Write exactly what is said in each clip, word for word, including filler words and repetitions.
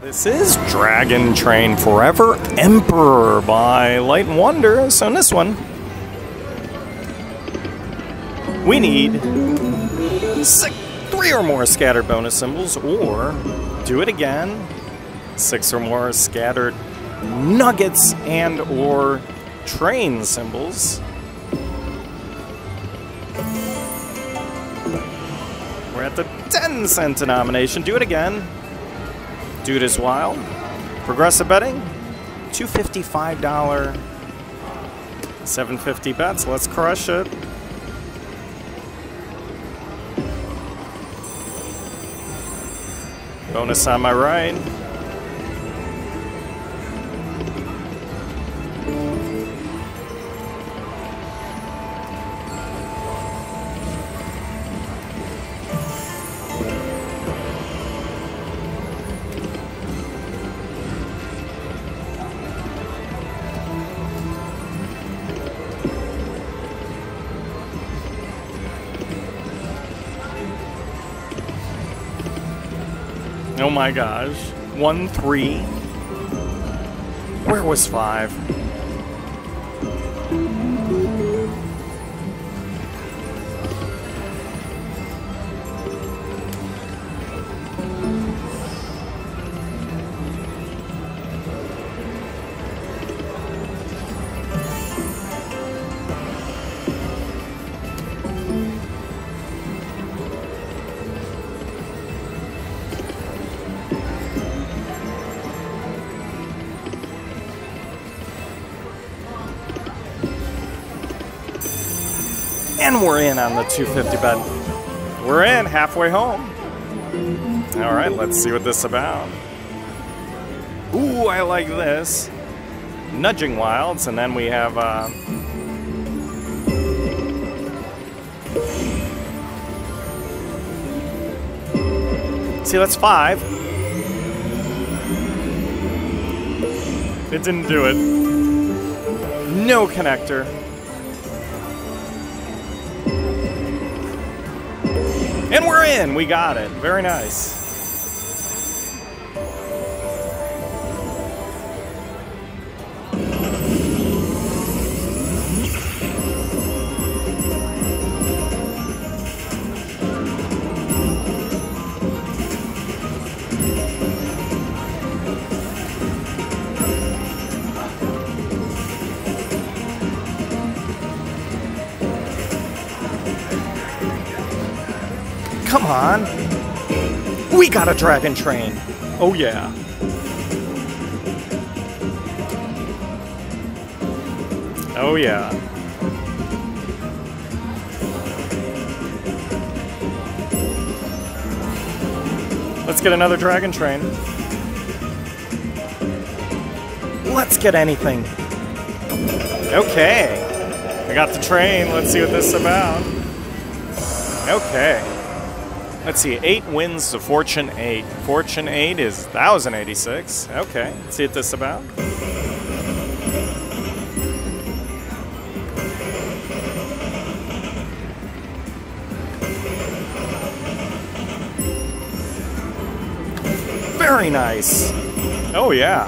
This is Dragon Train Forever Emperor by Light and Wonder. So in this one, we need six, three or more scattered bonus symbols, or do it again, six or more scattered nuggets and or train symbols. We're at the ten cent denomination. Do it again. Do it as wild. Progressive betting, two fifty-five dollars, seven fifty bets. Let's crush it. Bonus on my right. Oh my gosh. One, three. Where was five? And we're in on the two fifty bet. We're in, halfway home. All right, let's see what this is about. Ooh, I like this. Nudging Wilds, and then we have... Uh, see, that's five. It didn't do it. No connector. And we're in! We got it. Very nice. Come on. We got a Dragon Train. Oh, yeah. Oh, yeah. Let's get another Dragon Train. Let's get anything. Okay. I got the train. Let's see what this is about. Okay. Let's see, eight wins to Fortune eight. Fortune eight is one thousand eighty-six. Okay, let's see what this is about. Very nice. Oh, yeah.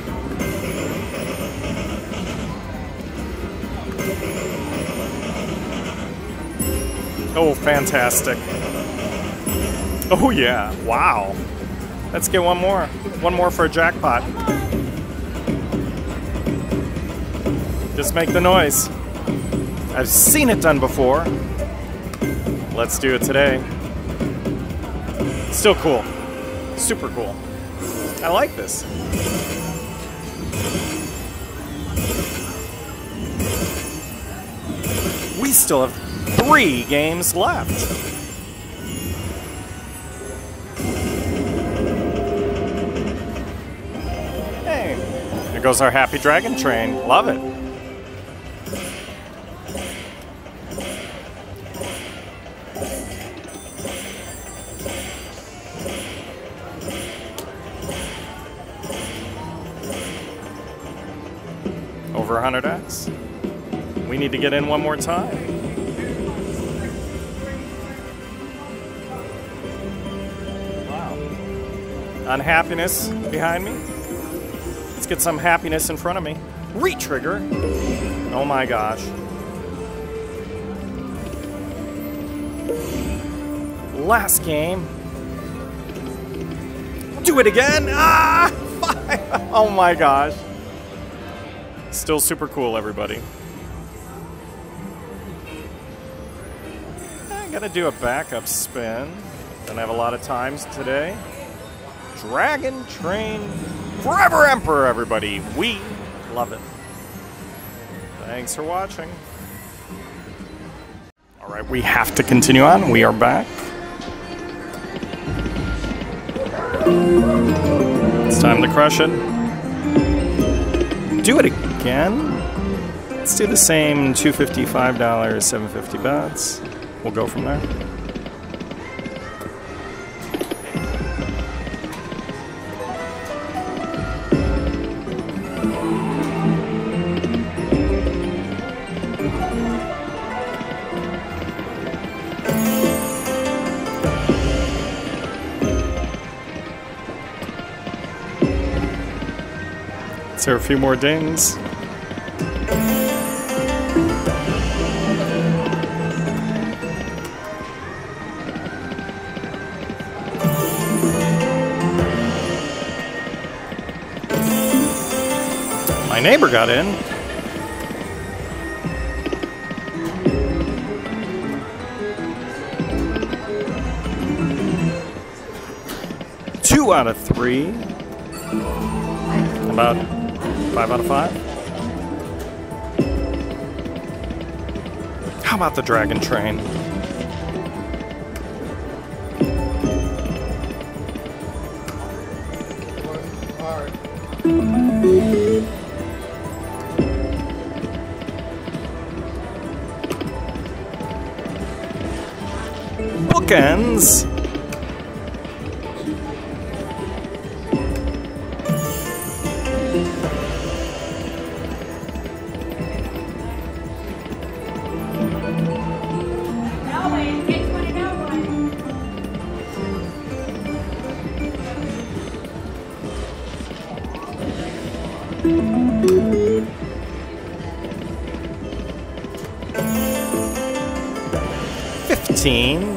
Oh, fantastic. Oh yeah, wow. Let's get one more. One more for a jackpot. Just make the noise. I've seen it done before. Let's do it today. Still cool. Super cool. I like this. We still have three games left. There goes our happy Dragon Train. Love it. Over one hundred X. We need to get in one more time. Wow. unhappiness behind me. Let's get some happiness in front of me. Re-trigger. Oh my gosh. Last game. Do it again. Ah! Oh my gosh. Still super cool, everybody. I gotta do a backup spin. Don't have a lot of times today. Dragon Train Forever Emperor, everybody. We love it. Thanks for watching. All right, we have to continue on. We are back. It's time to crush it. Do it again. Let's do the same two hundred fifty-five dollars, seven hundred fifty bets. We'll go from there. Is there a few more dings? My neighbor got in. Two out of three. About five out of five. How about the Dragon Train? Bookends. Fifteen.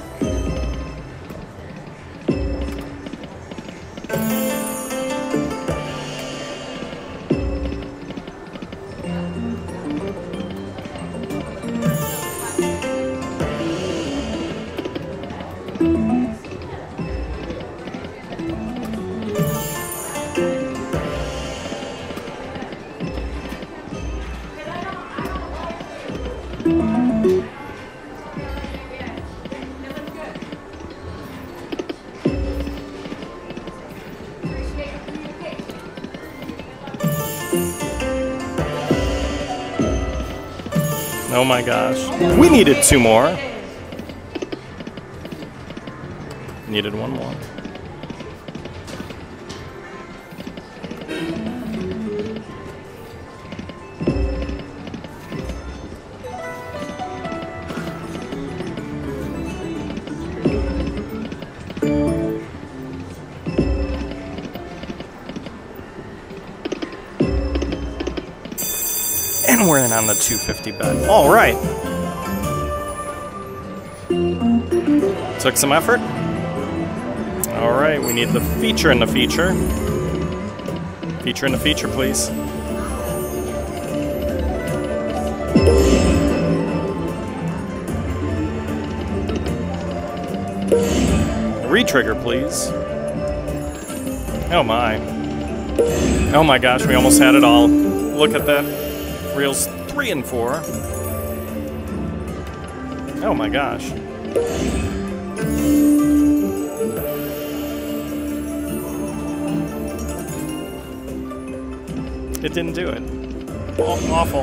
Oh my gosh. We needed two more. Needed one more. And we're in on the two hundred fifty bet. All right. Took some effort. All right, we need the feature in the feature. Feature in the feature, please. Re-trigger, please. Oh my. Oh my gosh, we almost had it all. Look at that. Reels three and four. Oh my gosh. It didn't do it. Oh, awful.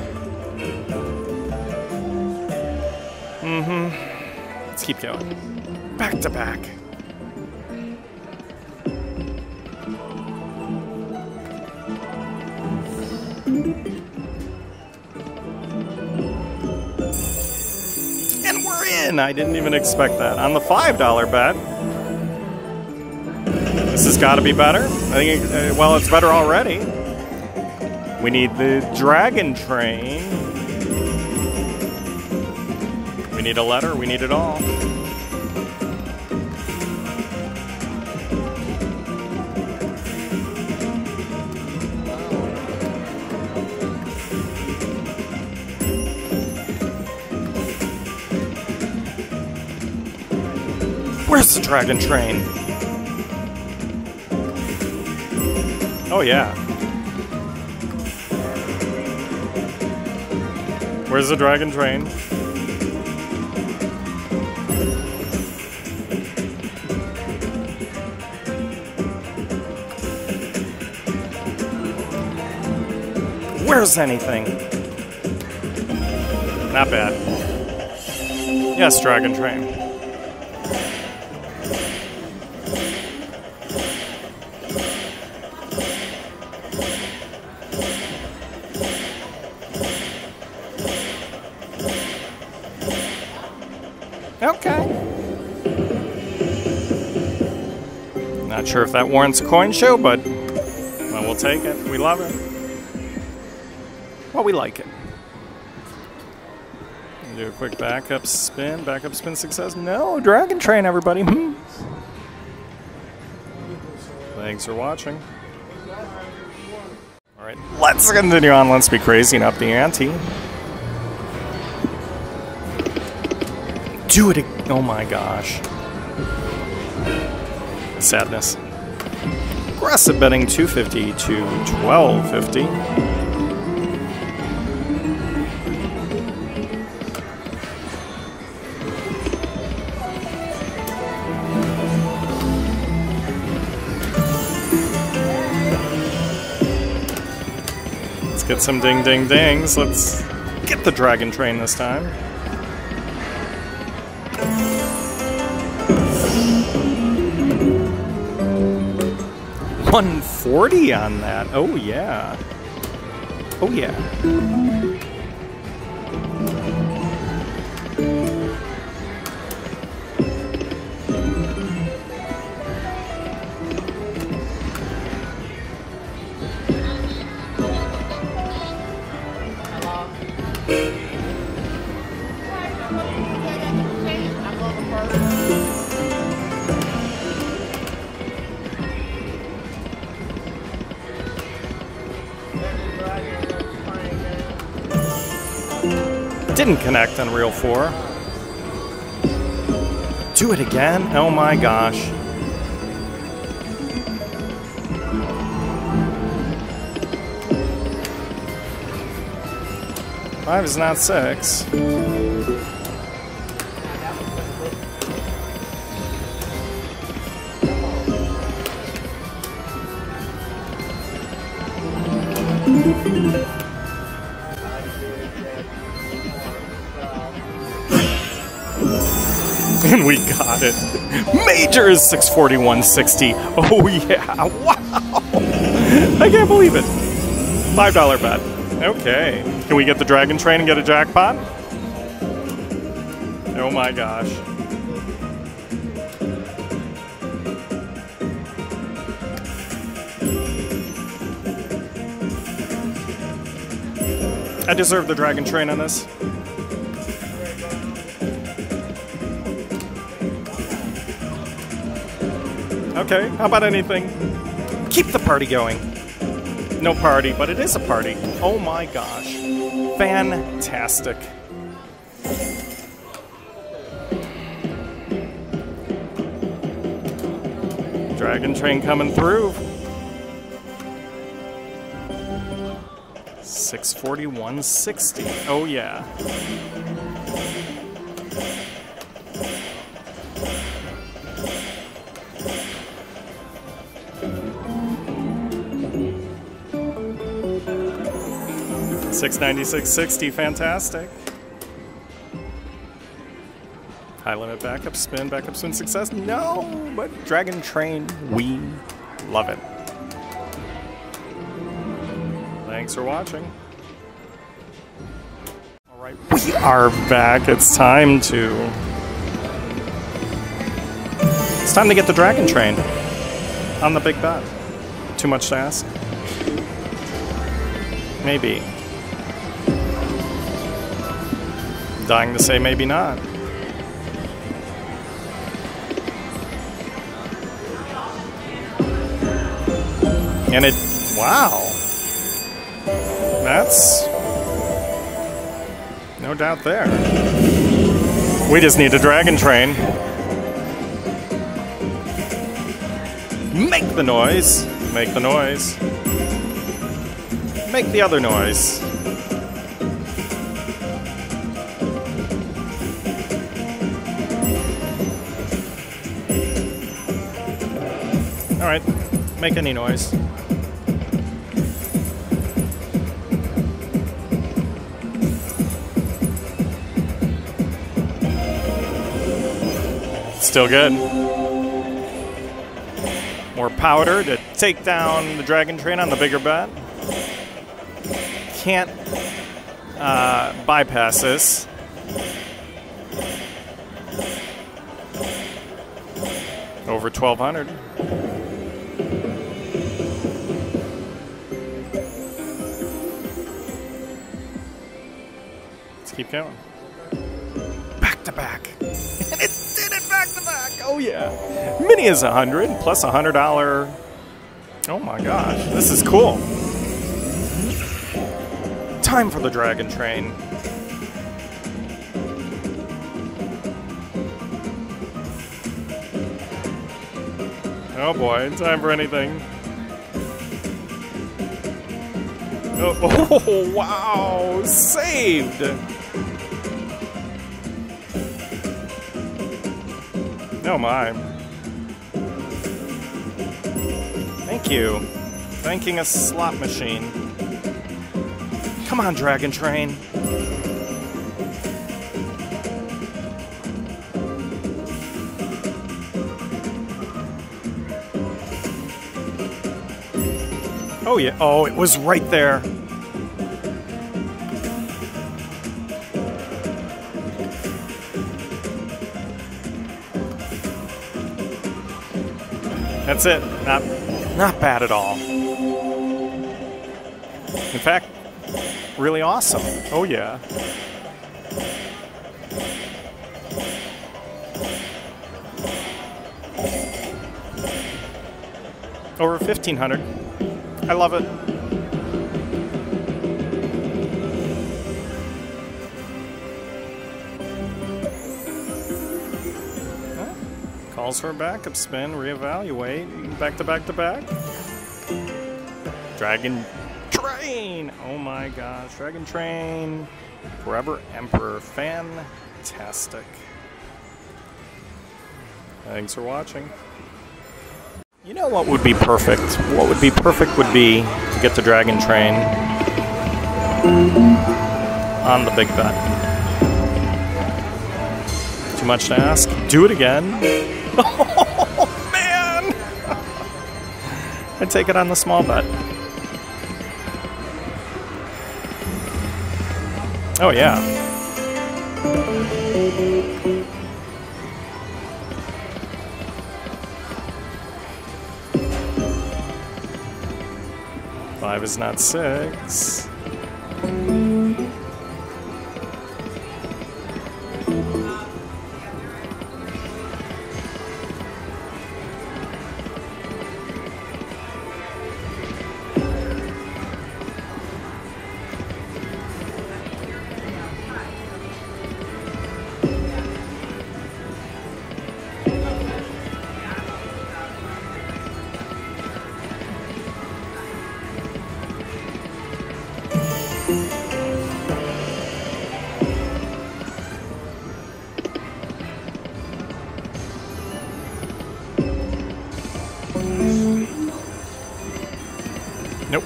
Mm-hmm. Let's keep going. Back to back. And we're in! I didn't even expect that. On the five dollar bet, This has got to be better. I think, it, uh, well, it's better already. We need the Dragon Train. We need a letter. We need it all. Where's the Dragon Train? Oh, yeah. Where's the Dragon Train? Where's anything? Not bad. Yes, Dragon Train. Okay. Not sure if that warrants a coin show, but well, we'll take it. We love it. Well, we like it. Do a quick backup spin. Backup spin success. No, Dragon Train, everybody. Thanks for watching. All right, let's continue on. Let's be crazy and up the ante. Do it again. Oh my gosh. Sadness. Aggressive betting two fifty to twelve fifty. Let's get some ding ding dings. Let's get the Dragon Train this time. one forty on that. Oh, yeah. Oh, yeah. Didn't connect on reel four. Do it again? Oh my gosh. Five is not six. And we got it. Major is six forty-one sixty. Oh yeah, wow. I can't believe it. five dollar bet. Okay. Can we get the Dragon Train and get a jackpot? Oh my gosh. I deserve the Dragon Train on this. Okay, how about anything? Keep the party going. No party, but it is a party. Oh my gosh. Fantastic. Dragon Train coming through. six forty-one sixty. Oh yeah. six ninety-six sixty, fantastic. High limit backup spin, backup spin success. No, but Dragon Train, we love it. Thanks for watching. All right, we are back. It's time to. It's time to get the Dragon Train. on the big bet. Too much to ask? Maybe. Dying to say maybe not. And it, wow. That's no doubt there. We just need a dragon train. Make the noise. Make the noise. Make the other noise. All right, make any noise. Still good. More powder to take down the dragon train on the bigger bet. Can't uh, bypass this. Over twelve hundred. Let's keep going. Back to back. And it did it back to back. Oh yeah. Mini is a hundred plus a hundred dollar. Oh my gosh, this is cool. Time for the dragon train. Oh boy, time for anything. Oh, oh wow, saved. Oh my. Thank you. Thanking a slot machine. Come on, dragon train. Oh yeah, oh, it was right there. That's it. Not, not bad at all. In fact, really awesome. Oh yeah. Over fifteen hundred. I love it. Calls for a backup spin, reevaluate, back to back to back. Dragon Train! Oh my gosh, Dragon Train, Forever Emperor, fantastic. Thanks for watching. You know what would be perfect? What would be perfect would be to get the Dragon Train on the big bet. Too much to ask? Do it again. Oh, man! I'd take it on the small bet. Oh, yeah. Five is not six. Nope.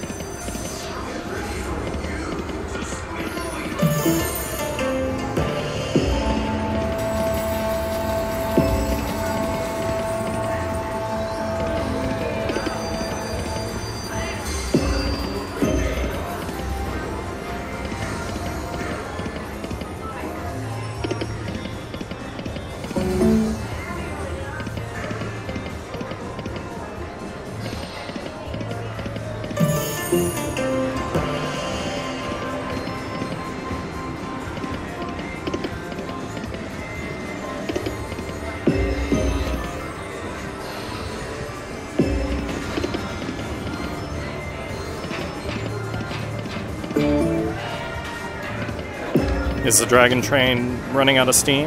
Is the Dragon Train running out of steam?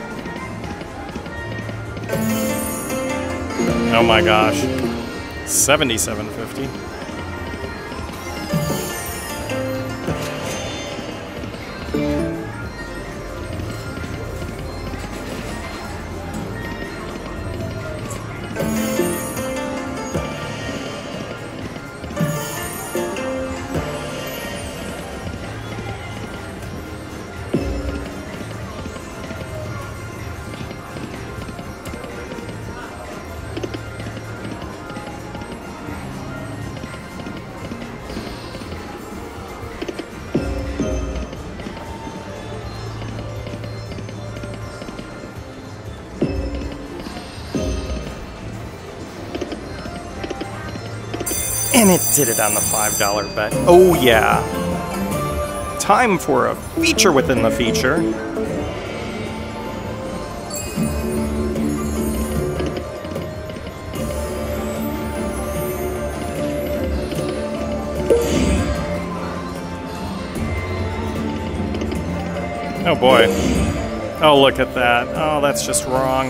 Oh my gosh. seventy-seven fifty. And it did it on the five dollar bet. Oh yeah. Time for a feature within the feature. Oh boy. Oh, look at that. Oh, that's just wrong.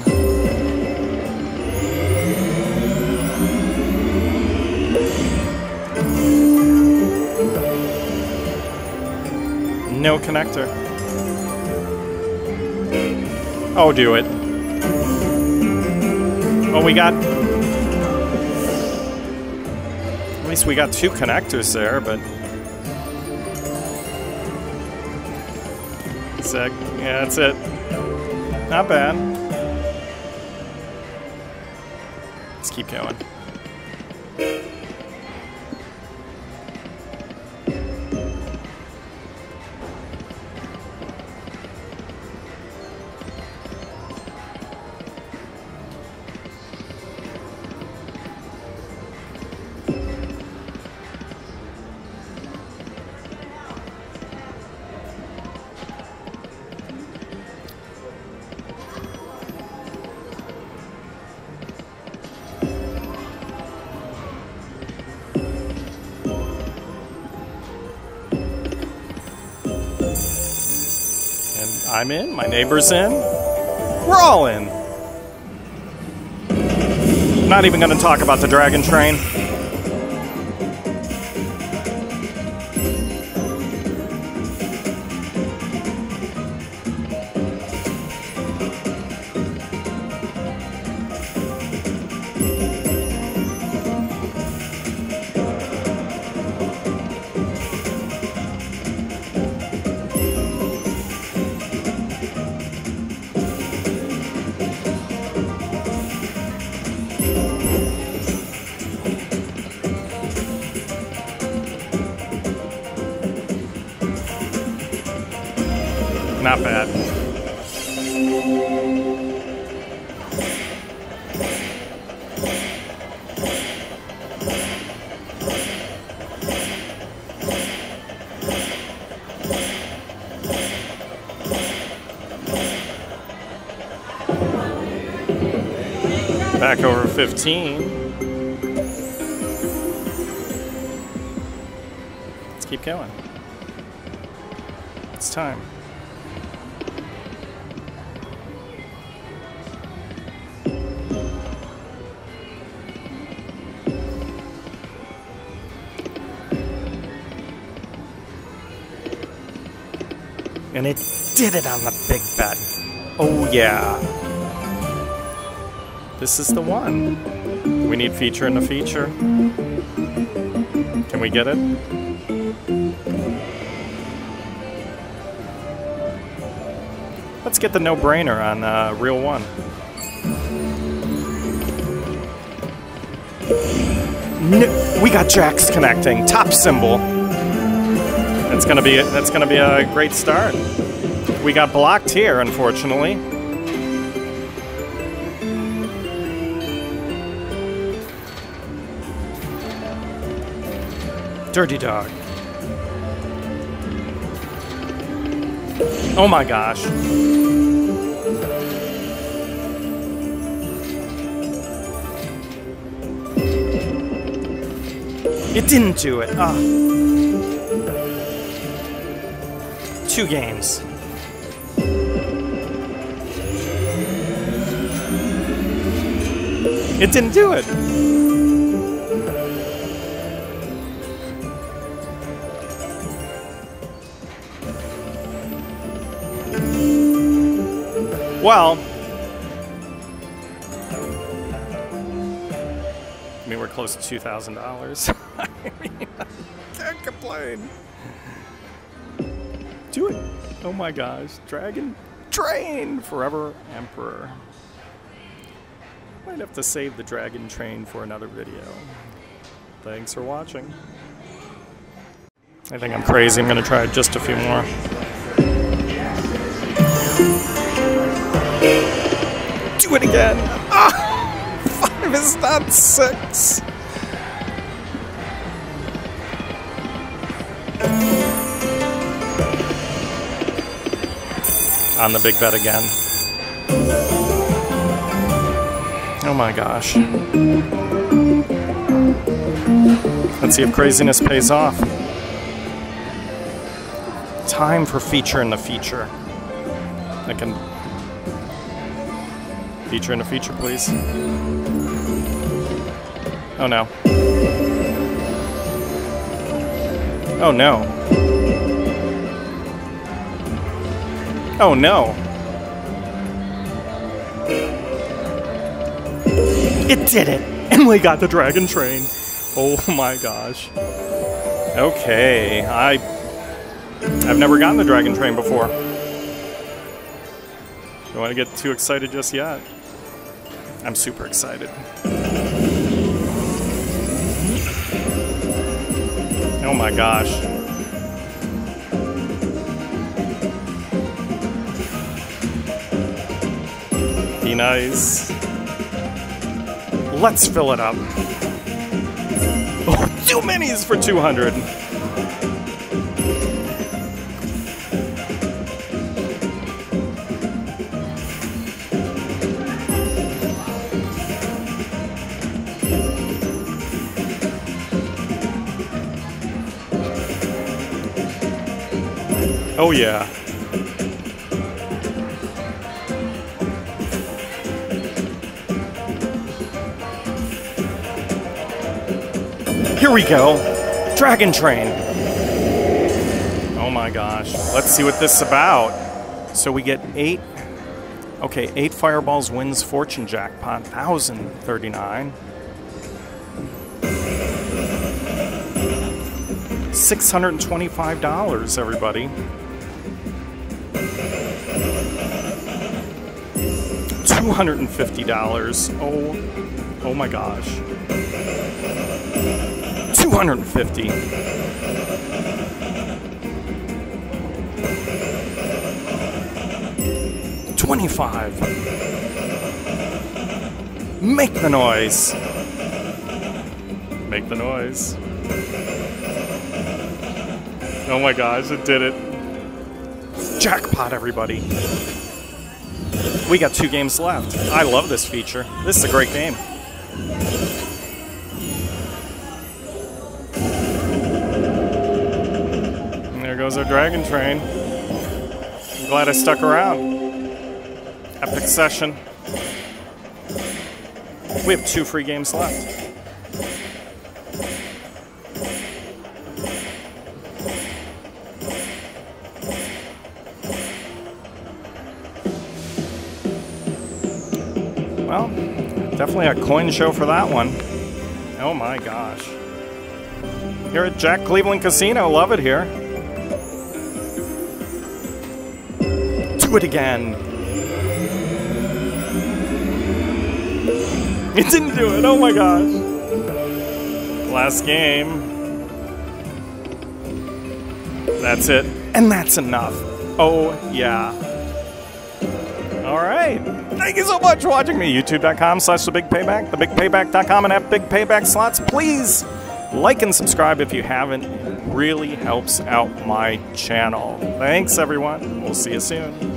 No connector. Oh, do it. Well, we got... At least we got two connectors there, but... Sick. Yeah, that's it. Not bad. Let's keep going. I'm in, my neighbor's in, we're all in. I'm not even gonna talk about the Dragon Train. Not bad. Back over fifteen. Let's keep going. It's time. And it did it on the big bet. Oh yeah. This is the one. We need feature in the feature. Can we get it? Let's get the no-brainer on uh, reel one. No, we got jacks connecting. Top symbol. That's gonna be that's gonna be a great start. We got blocked here, unfortunately. Dirty dog. Oh my gosh. It didn't do it. Ah. Two games. It didn't do it. Well, I mean, we're close to two thousand dollars. I mean, I can't complain. Do it. Oh my gosh. Dragon Train Forever Emperor. Might have to save the Dragon Train for another video. Thanks for watching. I think I'm crazy. I'm going to try just a few more. Do it again. Ah! Five is not six. On the big bet again. Oh my gosh. Let's see if craziness pays off. Time for feature in the feature. I can feature in a feature, please. Oh no. Oh no. Oh no. It did it! And we got the Dragon Train. Oh my gosh. Okay, I I've never gotten the Dragon Train before. Don't want to get too excited just yet. I'm super excited. Oh my gosh. Be nice. Let's fill it up. Oh, two minis for two hundred. Oh yeah. Here we go. Dragon Train. Oh my gosh. Let's see what this is about. So we get eight. Okay, eight fireballs wins fortune jackpot. one thousand thirty-nine. six hundred twenty-five dollars, everybody. two hundred fifty dollars. Oh, oh my gosh. two hundred fifty dollars. twenty-five dollars. Make the noise. Make the noise. Oh my gosh, it did it. Jackpot, everybody. We got two games left. I love this feature. This is a great game. And there goes our Dragon Train. I'm glad I stuck around. Epic session. We have two free games left. Well, definitely a coin show for that one. Oh my gosh. Here at Jack Cleveland Casino, love it here. Do it again. It didn't do it, oh my gosh. Last game. That's it, and that's enough. Oh yeah. All right. Thank you so much for watching me. YouTube.com slash TheBigPayback, The Big Payback dot com, and at Big Payback Slots. Please like and subscribe if you haven't. It really helps out my channel. Thanks, everyone. We'll see you soon.